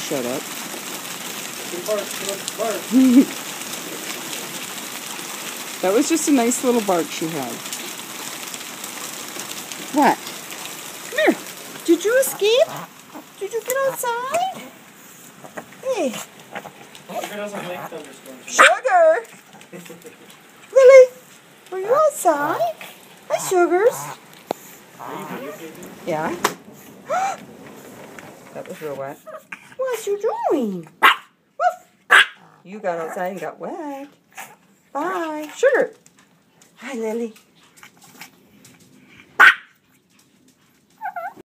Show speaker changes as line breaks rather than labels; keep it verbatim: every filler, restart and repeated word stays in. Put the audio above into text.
shut up. That was just a nice little bark she had. What? Come here. Did you escape? Did you get outside? Hey. Sugar! Lily, were you outside? Hi, Sugars. Yeah? That was real wet. What you doing? Woof. You got outside and got wet. Bye. Sugar. Hi, Lily.